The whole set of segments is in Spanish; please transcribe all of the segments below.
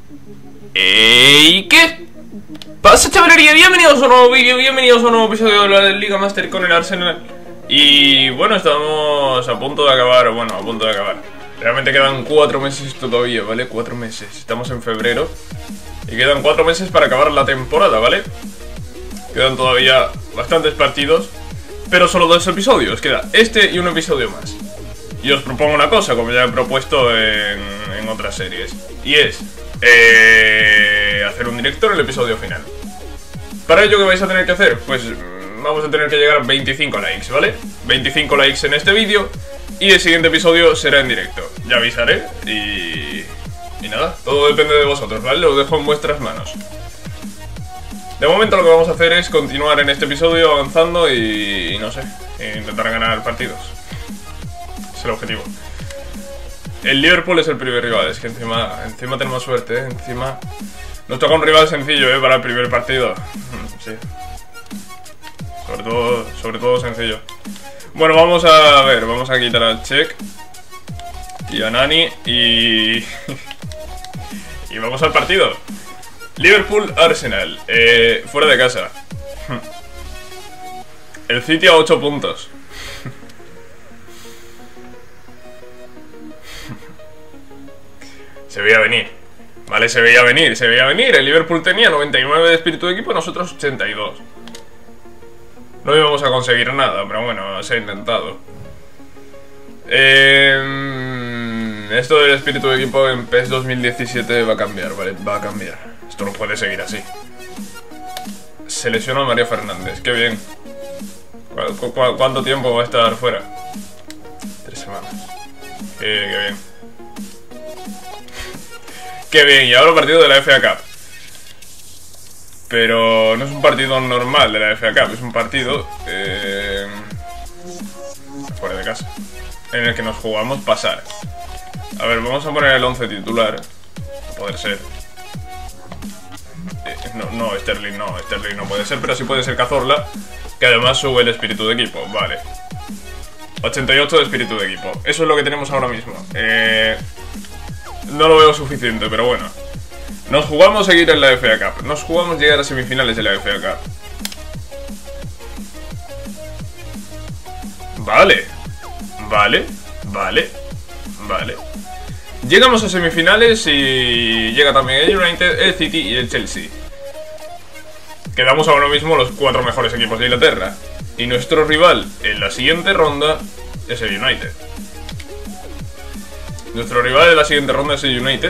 ¿Y qué pasa, chavalería? Bienvenidos a un nuevo vídeo, bienvenidos a un nuevo episodio de la Liga Master con el Arsenal. Y bueno, estamos a punto de acabar, realmente quedan 4 meses todavía, ¿vale? 4 meses, estamos en febrero y quedan 4 meses para acabar la temporada, ¿vale? Quedan todavía bastantes partidos, pero solo 2 episodios, queda este y un episodio más. Y os propongo una cosa, como ya he propuesto en otras series, y es hacer un directo en el episodio final. Para ello, ¿qué vais a tener que hacer? Pues vamos a tener que llegar a 25 likes, ¿vale? 25 likes en este vídeo y el siguiente episodio será en directo. Ya avisaré y nada, todo depende de vosotros, ¿vale? Lo dejo en vuestras manos. De momento lo que vamos a hacer es continuar en este episodio avanzando y no sé, intentar ganar partidos. Es el objetivo. El Liverpool es el primer rival, es que encima tenemos suerte, ¿eh? Encima nos toca un rival sencillo, para el primer partido. Sí. Sobre todo sencillo. Bueno, vamos a ver, vamos a quitar al Check y a Nani y vamos al partido. Liverpool-Arsenal, fuera de casa. El City a 8 puntos. Se veía venir, ¿vale? Se veía venir. El Liverpool tenía 99 de espíritu de equipo, nosotros 82. No íbamos a conseguir nada, pero bueno, se ha intentado. Esto del espíritu de equipo en PES 2017 va a cambiar, ¿vale? Va a cambiar. Esto no puede seguir así. Se lesionó a María Fernández, qué bien. ¿Cuánto tiempo va a estar fuera? 3 semanas. Qué bien. Qué bien, y ahora el partido de la FA Cup. Pero no es un partido normal de la FA Cup, es un partido fuera de casa, en el que nos jugamos pasar. A ver, vamos a poner el 11 titular. A poder ser. Sterling no puede ser, pero sí puede ser Cazorla, que además sube el espíritu de equipo, vale. 88 de espíritu de equipo, eso es lo que tenemos ahora mismo. No lo veo suficiente, pero bueno. Nos jugamos seguir en la FA Cup. Nos jugamos llegar a semifinales de la FA Cup. Vale. Llegamos a semifinales y llega también el United, el City y el Chelsea. Quedamos ahora mismo los 4 mejores equipos de Inglaterra. Y nuestro rival en la siguiente ronda es el United. Nuestro rival de la siguiente ronda es el United.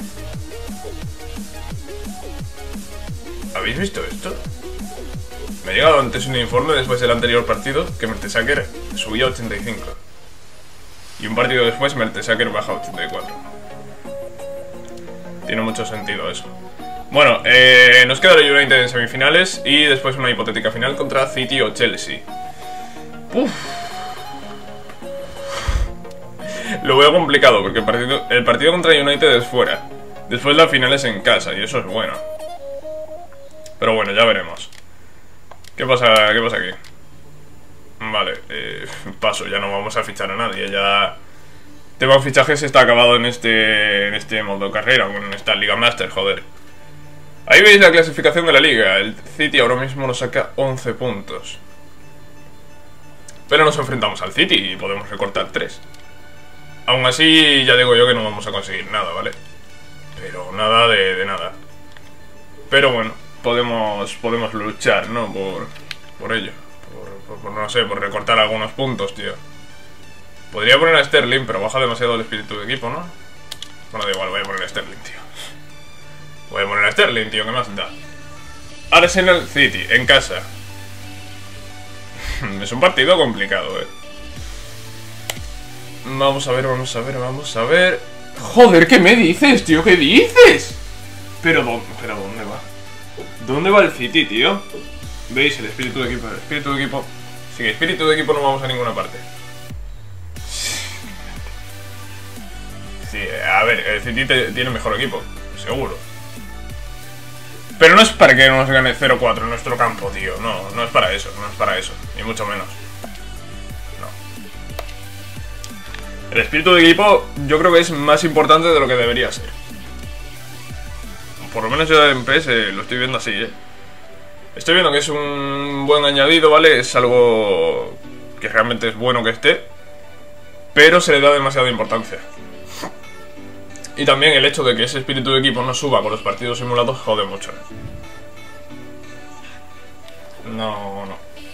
¿Habéis visto esto? Me ha llegado antes un informe después del anterior partido que Mertesacker subía a 85. Y un partido después Mertesacker baja a 84. Tiene mucho sentido eso. Bueno, nos queda el United en semifinales y después una hipotética final contra City o Chelsea. Lo veo complicado porque el partido contra United es fuera. Después la final es en casa y eso es bueno. Pero bueno, ya veremos. ¿Qué pasa aquí? Vale, paso, ya no vamos a fichar a nadie. Ya tema fichajes está acabado en este modo carrera, en esta Liga Master, joder. Ahí veis la clasificación de la liga. El City ahora mismo nos saca 11 puntos. Pero nos enfrentamos al City y podemos recortar 3. Aún así, ya digo yo que no vamos a conseguir nada, ¿vale? Pero nada de nada. Pero bueno, podemos luchar, ¿no? Por ello. No sé, por recortar algunos puntos, tío. Podría poner a Sterling, pero baja demasiado el espíritu de equipo, ¿no? Bueno, da igual, voy a poner a Sterling, tío. ¿Qué más da? Arsenal City, en casa. Es un partido complicado, Vamos a ver. Joder, ¿qué me dices, tío? ¿Qué dices? Pero ¿dónde va? ¿Dónde va el City, tío? ¿Veis? El espíritu de equipo. Sin espíritu de equipo no vamos a ninguna parte. Sí, a ver, el City tiene mejor equipo, seguro. Pero no es para que nos gane 0-4 en nuestro campo, tío. No es para eso, ni mucho menos. El espíritu de equipo yo creo que es más importante de lo que debería ser. Por lo menos yo en PS lo estoy viendo así, Estoy viendo que es un buen añadido, ¿vale? Es algo que realmente es bueno que esté, pero se le da demasiada importancia. Y también el hecho de que ese espíritu de equipo no suba con los partidos simulados jode mucho. No.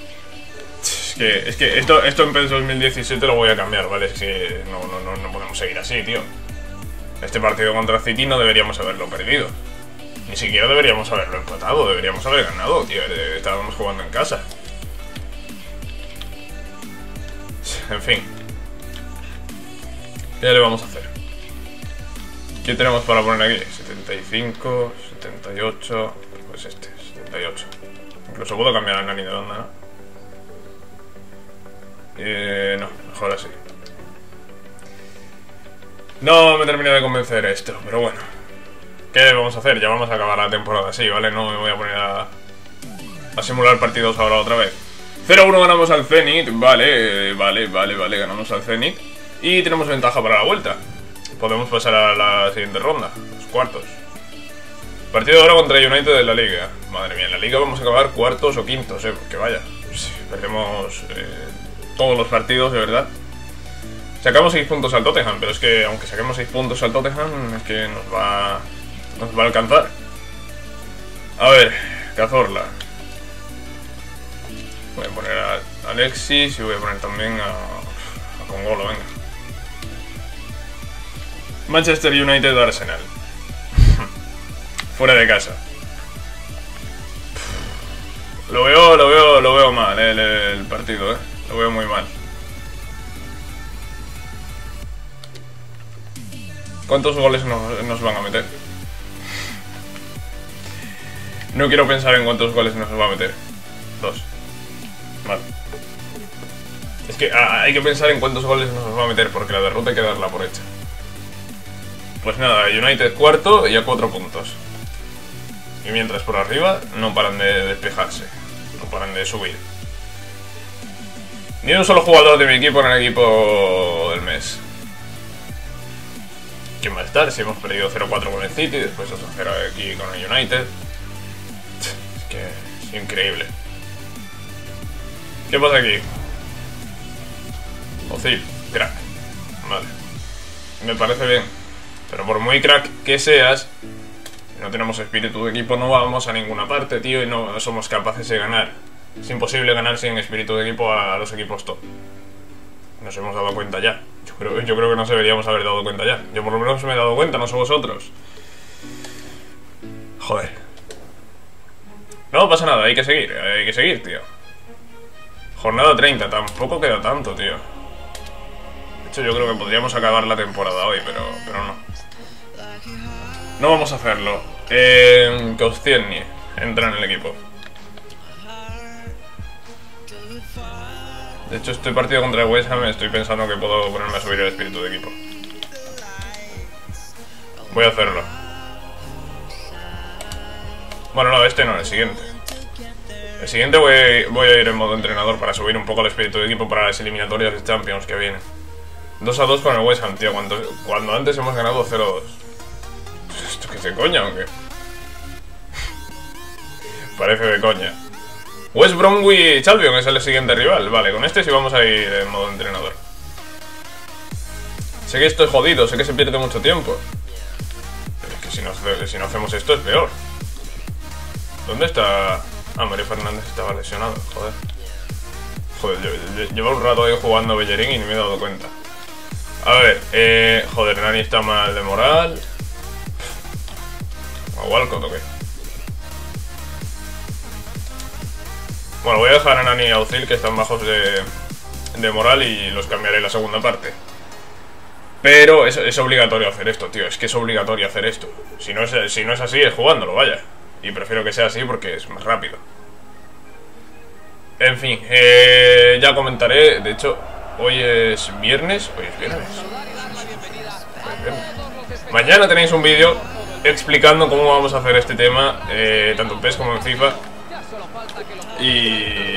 Es que esto en PES 2017 lo voy a cambiar, ¿vale? Es que no podemos seguir así, tío. Este partido contra City no deberíamos haberlo perdido. Ni siquiera deberíamos haberlo empatado, deberíamos haber ganado, tío. Estábamos jugando en casa. En fin. ¿Qué le vamos a hacer? ¿Qué tenemos para poner aquí? 75, 78... Pues este, 78. Incluso puedo cambiar a Nani de banda, ¿no? No, mejor así. No me termina de convencer esto, pero bueno. ¿Qué vamos a hacer? Ya vamos a acabar la temporada así, ¿vale? No me voy a poner a simular partidos ahora otra vez. 0-1 ganamos al Zenit, vale, ganamos al Zenit. Y tenemos ventaja para la vuelta. Podemos pasar a la siguiente ronda, los cuartos. Partido ahora contra United de la Liga. Madre mía, en la Liga vamos a acabar cuartos o quintos, porque vaya. Perdemos todos los partidos, de verdad. Sacamos 6 puntos al Tottenham, pero es que aunque saquemos 6 puntos al Tottenham, es que nos va a alcanzar. A ver, Cazorla. Voy a poner a Alexis y voy a poner también a Congolo, venga. Manchester United Arsenal. Fuera de casa. Lo veo mal el partido, Lo veo muy mal. ¿Cuántos goles nos van a meter? No quiero pensar en cuántos goles nos va a meter. 2. Vale. Es que hay que pensar en cuántos goles nos va a meter, porque la derrota hay que darla por hecha. Pues nada, United cuarto y a 4 puntos. Y mientras por arriba no paran de despejarse. No paran de subir. Ni un solo jugador de mi equipo en el equipo del mes. ¿Quién va a estar? Si hemos perdido 0-4 con el City, después 2-0 aquí con el United. Es que es increíble. ¿Qué pasa aquí? Ozil, crack. Vale. Me parece bien. Pero por muy crack que seas, si no tenemos espíritu de equipo no vamos a ninguna parte, tío, y no somos capaces de ganar. Es imposible ganar sin espíritu de equipo a los equipos top. Nos hemos dado cuenta ya. Yo creo que nos deberíamos haber dado cuenta ya. Yo por lo menos me he dado cuenta, no sé vosotros. Joder. No pasa nada, hay que seguir, tío. Jornada 30, tampoco queda tanto, tío. De hecho, yo creo que podríamos acabar la temporada hoy, pero no. No vamos a hacerlo. Koscielny entra en el equipo. De hecho, este partido contra el West Ham estoy pensando que puedo ponerme a subir el espíritu de equipo. Voy a hacerlo. Bueno, no, este no, el siguiente. El siguiente voy a ir en modo entrenador para subir un poco el espíritu de equipo para las eliminatorias de Champions que vienen. 2-2 con el West Ham, tío, cuando antes hemos ganado 0-2. ¿Esto qué es de coña o qué? Parece de coña. West Bromwich Albion es el siguiente rival. Vale, con este sí vamos a ir en modo entrenador. Sé que esto es jodido, sé que se pierde mucho tiempo. Pero es que si no hacemos esto es peor. ¿Dónde está...? Ah, Mario Fernández estaba lesionado, joder. Joder, llevo un rato ahí jugando Bellerín y ni me he dado cuenta. A ver, joder, Nani está mal de moral. ¿A Walcott o qué? Bueno, voy a dejar a Nani y a Ozil, que están bajos de moral, y los cambiaré en la segunda parte. Pero es obligatorio hacer esto, tío. Es que es obligatorio hacer esto. Si no es así, es jugándolo, vaya. Y prefiero que sea así porque es más rápido. En fin, ya comentaré. De hecho, hoy es viernes. Mañana tenéis un vídeo explicando cómo vamos a hacer este tema, tanto en PES como en FIFA. Y...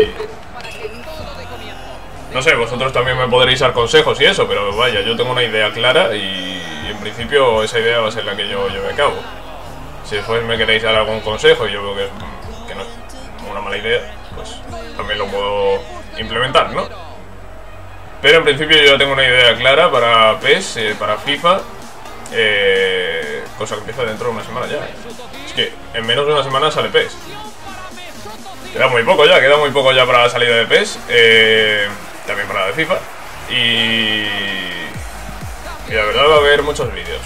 no sé, vosotros también me podréis dar consejos y eso, pero vaya, yo tengo una idea clara y en principio esa idea va a ser la que yo lleve a cabo. Si después me queréis dar algún consejo y yo veo que no es una mala idea, pues también lo puedo implementar, ¿no? Pero en principio yo ya tengo una idea clara para PES, para FIFA, cosa que empieza dentro de una semana ya. Es que en menos de una semana sale PES. Queda muy poco ya para la salida de PES, también para la de FIFA. Y la verdad va a haber muchos vídeos,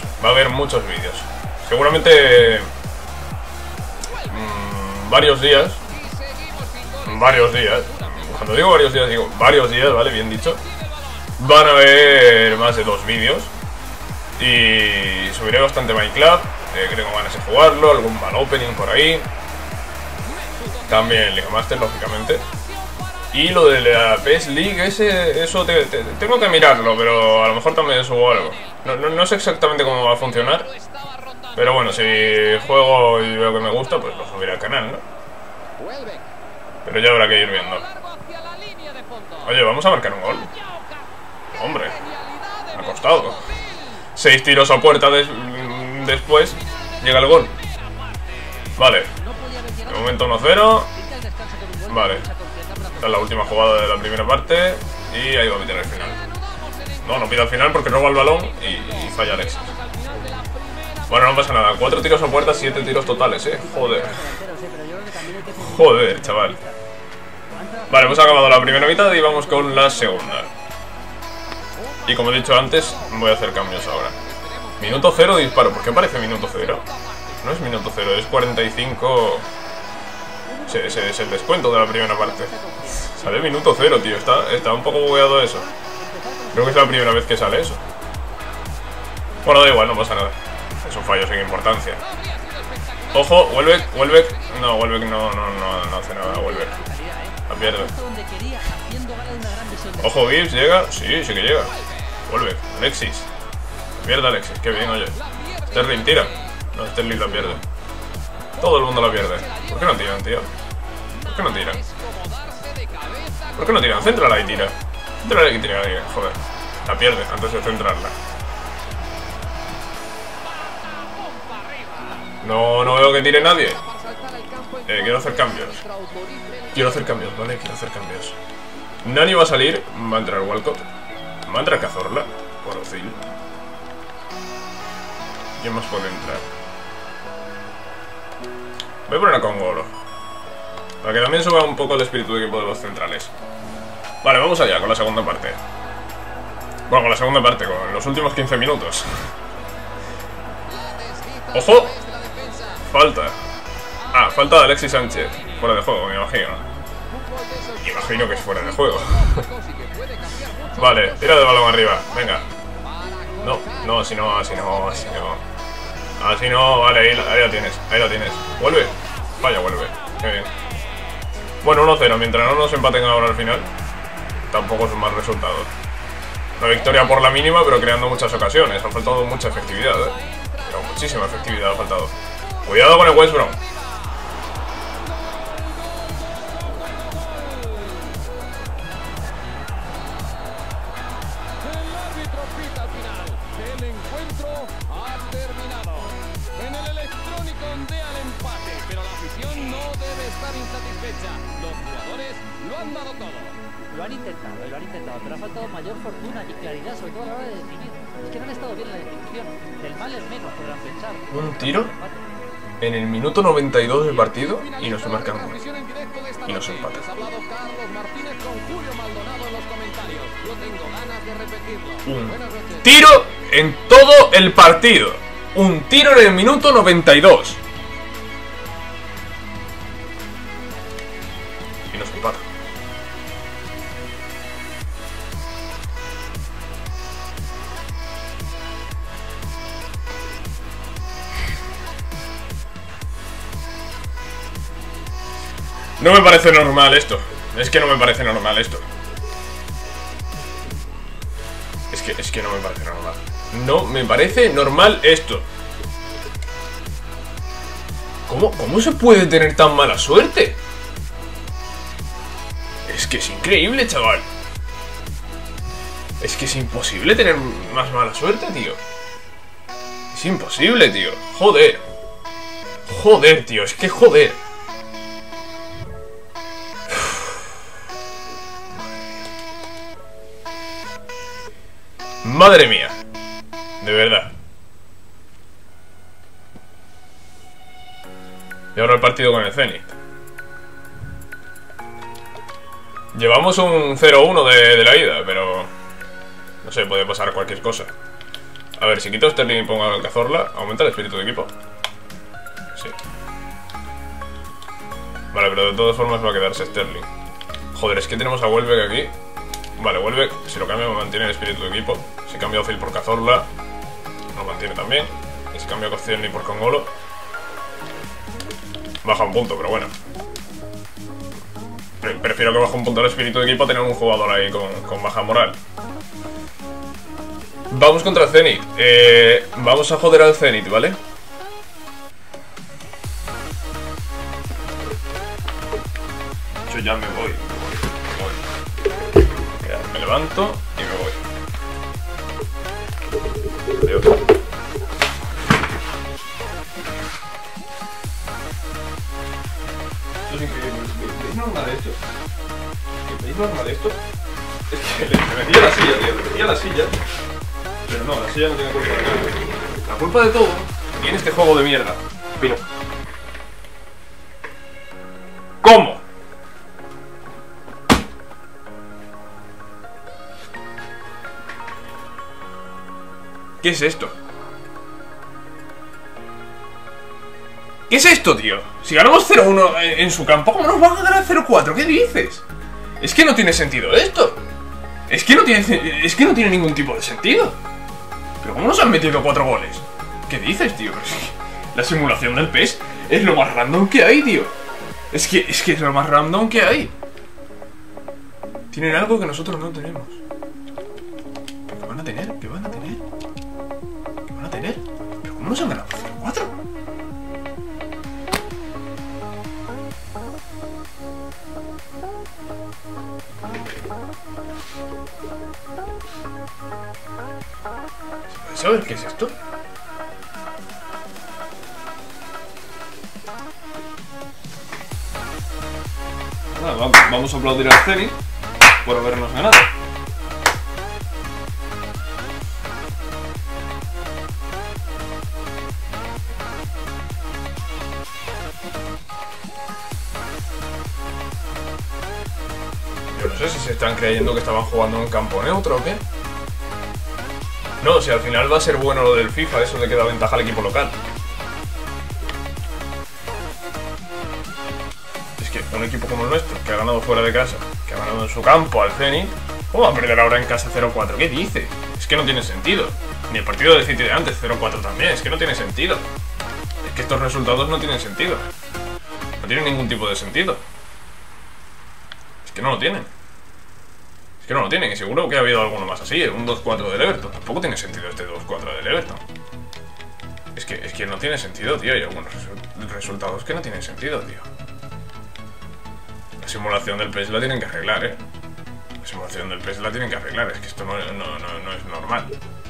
seguramente varios días. Cuando digo varios días, digo varios días, ¿vale? Bien dicho. Van a haber más de 2 vídeos. Y subiré bastante Minecraft, que tengo ganas de jugarlo, algún Ball Opening por ahí. También Liga Master, lógicamente. Y lo de la PES League, eso tengo que mirarlo, pero a lo mejor también subo algo. No sé exactamente cómo va a funcionar, pero bueno, si juego y veo que me gusta, pues lo subiré al canal, ¿no? Pero ya habrá que ir viendo. Oye, vamos a marcar un gol. Hombre, me ha costado. 6 tiros a puerta después llega el gol. Vale, de momento 1-0. Vale, esta es la última jugada de la primera parte. Y ahí va a meter el final. No pide al final porque roba el balón y falla Alexis. Bueno, no pasa nada, 4 tiros a puerta, 7 tiros totales, Joder, chaval. Vale, hemos acabado la primera mitad y vamos con la segunda. Y como he dicho antes, voy a hacer cambios ahora. Minuto 0 disparo. ¿Por qué parece minuto 0? No es minuto 0, es 45. Es el descuento de la primera parte. Sale minuto 0, tío. Está un poco bugueado eso. Creo que es la primera vez que sale eso. Bueno, da igual, no pasa nada. Es un fallo sin importancia. Ojo, Welbeck. No, Welbeck no hace nada, Welbeck. La pierde. Ojo, Gibbs, ¿llega? Sí que llega. Welbeck, Alexis. Pierde Alexis, qué bien, oye. Sterling tira. No, Sterling la pierde. Todo el mundo la pierde. ¿Por qué no tiran, tío? ¿Por qué no tiran? ¿Por qué no tiran? Céntrala y tira. Céntrala y tira, joder. La pierde antes de centrarla. No veo que tire nadie. Quiero hacer cambios. ¿Vale? Quiero hacer cambios. Nani va a salir. Va a entrar Walcott. Va a entrar Cazorla. Por Ozil. ¿Quién más puede entrar? Voy a poner a Congolo. Para que también suba un poco el espíritu de equipo de los centrales. Vale, vamos allá con la segunda parte. Bueno, con la segunda parte, con los últimos 15 minutos. ¡Ojo! Falta. Falta de Alexis Sánchez. Fuera de juego, me imagino. Imagino que es fuera de juego. Vale, tira de balón arriba, venga. No, así no. Así no, vale, ahí la tienes. Vuelve. Vaya, vuelve. Qué bien. Bueno, 1-0, mientras no nos empaten ahora al final. Tampoco es un mal resultado. Una victoria por la mínima, pero creando muchas ocasiones. Ha faltado mucha efectividad, Pero muchísima efectividad ha faltado. Cuidado con el West Brom. Lo han intentado, pero ha faltado mayor fortuna y claridad, sobre todo a la hora de definir. Es que no han estado bien en la definición. Del mal es menos, podrán pensar. Un tiro en el minuto 92 del partido y nos marcan un gol. Y nos empatan. Un tiro en todo el partido. Un tiro en el minuto 92. Y nos empatan. No me parece normal esto. Es que no me parece normal esto. Es que no me parece normal. No me parece normal esto. ¿Cómo se puede tener tan mala suerte? Es que es increíble, chaval. Es que es imposible tener más mala suerte, tío. Es imposible, tío. Joder. Joder, tío, es que joder. Madre mía. De verdad. Y ahora el partido con el Zenit. Llevamos un 0-1 de la ida, pero... no sé, puede pasar cualquier cosa. A ver, si quito Sterling y pongo a Cazorla, ¿aumenta el espíritu de equipo? Sí. Vale, pero de todas formas va a quedarse Sterling. Joder, es que tenemos a Welbeck aquí. Vale, Welbeck, si lo cambio me mantiene el espíritu de equipo. Si cambio a Ozil por Cazorla, lo mantiene también. Y si cambio a Koscielny por Congolo, baja un punto, pero bueno. Prefiero que baje un punto el espíritu de equipo a tener un jugador ahí con baja moral. Vamos contra el Zenit. Vamos a joder al Zenit, ¿vale? Yo ya me voy. Mira, me levanto y me voy. Adiós. Esto es increíble. ¿Veis normal esto? ¿Veis normal esto? Es que le metía la silla, tío. Le metía la silla. Pero no, la silla no tiene culpa de nada. La culpa de todo tiene este juego de mierda. Pero... ¿cómo? ¿Qué es esto? ¿Qué es esto, tío? Si ganamos 0-1 en su campo, ¿cómo nos van a ganar 0-4? ¿Qué dices? Es que no tiene sentido esto. Es que no tiene ningún tipo de sentido. ¿Pero cómo nos han metido 4 goles? ¿Qué dices, tío? Pero es que la simulación del PES es lo más random que hay, tío. Es que es lo más random que hay. Tienen algo que nosotros no tenemos. ¿Qué van a tener? ¿Qué van a tener? ¿Qué van a tener? ¿Pero cómo nos han ganado 0-4? ¿Sabes qué es esto? Nada, vamos a aplaudir al Zenit por habernos ganado. Yo no sé si se están creyendo que estaban jugando en campo neutro o qué. No, si al final va a ser bueno lo del FIFA, eso de que da ventaja al equipo local. Es que un equipo como el nuestro, que ha ganado fuera de casa, que ha ganado en su campo al Zenit, ¿cómo va a perder ahora en casa 0-4? ¿Qué dice? Es que no tiene sentido. Ni el partido del City de antes, 0-4 también, es que no tiene sentido. Es que estos resultados no tienen sentido. No tienen ningún tipo de sentido. Es que no lo tienen. Que no lo tienen, y seguro que ha habido alguno más así, un 2-4 del Everton. Tampoco tiene sentido este 2-4 del Everton. Es que no tiene sentido, tío. Hay algunos resultados que no tienen sentido, tío. La simulación del PES la tienen que arreglar, La simulación del PES la tienen que arreglar. Es que esto no es normal.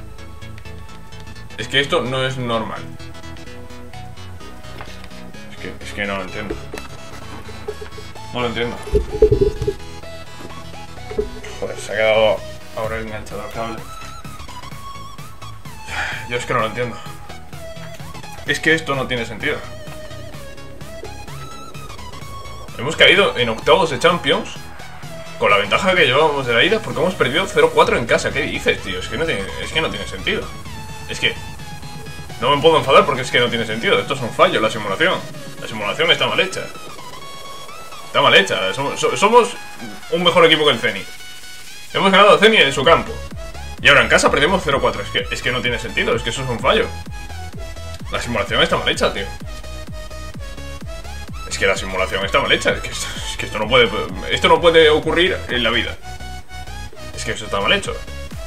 Es que esto no es normal. Es que no lo entiendo. No lo entiendo. Joder, se ha quedado ahora enganchado al cable. Yo es que no lo entiendo. Es que esto no tiene sentido. Hemos caído en octavos de Champions con la ventaja que llevábamos de la ida porque hemos perdido 0-4 en casa. ¿Qué dices, tío? Es que no tiene sentido. Es que no me puedo enfadar porque es que no tiene sentido. Esto es un fallo, la simulación. La simulación está mal hecha. Está mal hecha. Somos un mejor equipo que el Zenit. Hemos ganado a Zenit en su campo. Y ahora en casa perdemos 0-4. Es que no tiene sentido, es que eso es un fallo. La simulación está mal hecha, tío. Es que la simulación está mal hecha. Es que esto no puede ocurrir en la vida. Es que eso está mal hecho.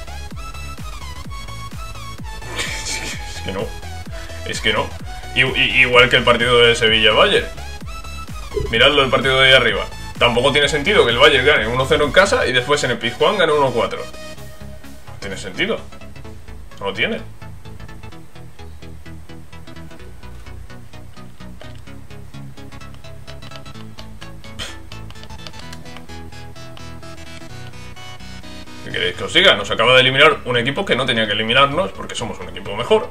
Es que no. Es que no. Igual que el partido de Sevilla-Bayern. Miradlo el partido de ahí arriba. Tampoco tiene sentido que el Bayern gane 1-0 en casa y después en el Pizjuán gane 1-4. No tiene sentido. No lo tiene. queréis que os siga? Nos acaba de eliminar un equipo que no tenía que eliminarnos porque somos un equipo mejor.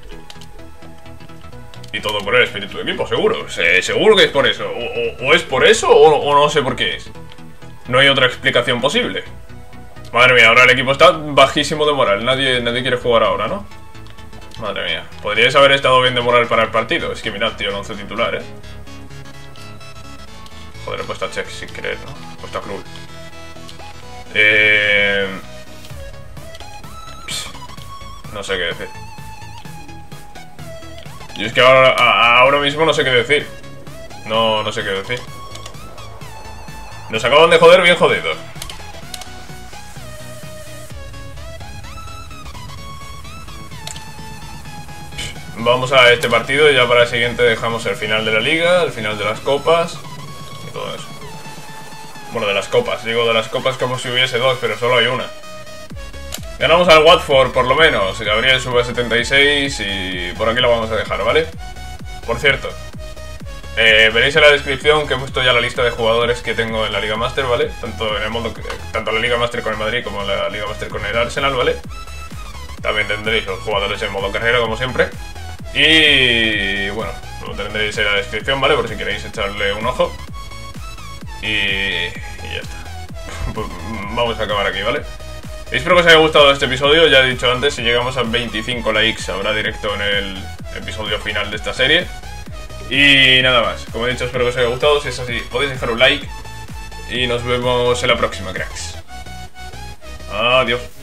Y todo por el espíritu de equipo, seguro. Seguro que es por eso. O es por eso o no sé por qué es. No hay otra explicación posible. Madre mía, ahora el equipo está bajísimo de moral. Nadie quiere jugar ahora, ¿no? Madre mía. Podríais haber estado bien de moral para el partido. Es que mirad, tío, el 11 titular, Joder, he puesto a Check sin querer, ¿no? He puesto a Krull. No sé qué decir. Yo es que ahora mismo no sé qué decir. No sé qué decir. Nos acaban de joder bien jodidos. Vamos a este partido y ya para el siguiente dejamos el final de la liga, el final de las copas y todo eso. Bueno, de las copas, digo de las copas como si hubiese dos, pero solo hay una. Ganamos al Watford, por lo menos. Gabriel sube a 76 y por aquí lo vamos a dejar, ¿vale? Por cierto, veréis en la descripción que he puesto ya la lista de jugadores que tengo en la Liga Master, ¿vale? Tanto en la Liga Master con el Madrid como en la Liga Master con el Arsenal, ¿vale? También tendréis los jugadores en modo carrera, como siempre. Y bueno, lo tendréis en la descripción, ¿vale? Por si queréis echarle un ojo. Y ya está. Pues vamos a acabar aquí, ¿vale? Espero que os haya gustado este episodio. Ya he dicho antes, si llegamos a 25 likes habrá directo en el episodio final de esta serie. Y nada más, como he dicho, espero que os haya gustado. Si es así, podéis dejar un like. Y nos vemos en la próxima, cracks. Adiós.